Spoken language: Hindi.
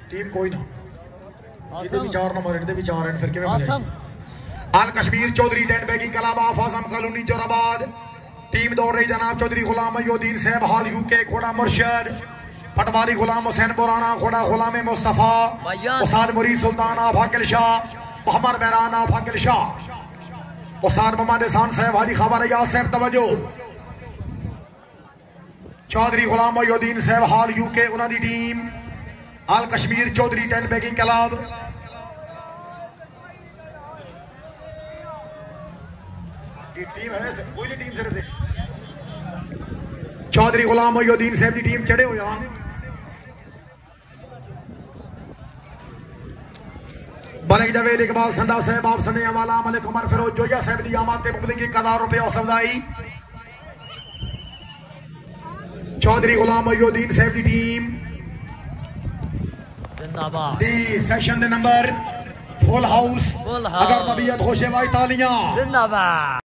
टीम कोई ना इधर भी 4 नंबर इधर भी 4 हैं फिर किवें बने all Kashmir Chaudhry tent pegging के अलावा आजम कॉलोनी जोराबाद टीम दौड़ रही जनाब चौधरी गुलाम मयूद्दीन साहब हाल यूके खोड़ा मुर्शद पटवारी गुलाम हुसैन बोराना खोड़ा गुलाम मुस्तफा उस्ताद मुरीद सुल्तान आफाकिल शाह मोहम्मद महरान आफाकिल शाह उस्ताद मोहम्मद एहसान साहब हाजी खबर रियाज साहब तवज्जो चौधरी गुलाम मयूद्दीन साहब हाल यूके उन्हां दी team all Kashmir Chaudhry tent pegging club team है कोई टीम से चौधरी गुलाम मयूद्दीन साहब की टीम चढ़े हुए बलक जवेद इकबाल संदा साहब आप सने अवाला मलिक उमर फिरोज जोया साहब की आमद ते मुबलिक 1000 रुपए औसदाई चौधरी गुलाम मयूद्दीन साहब की टीम दी सेक्शन दे नंबर फुल हाउस अगर तबीयत खुश है भाई तालियां जिंदाबाद।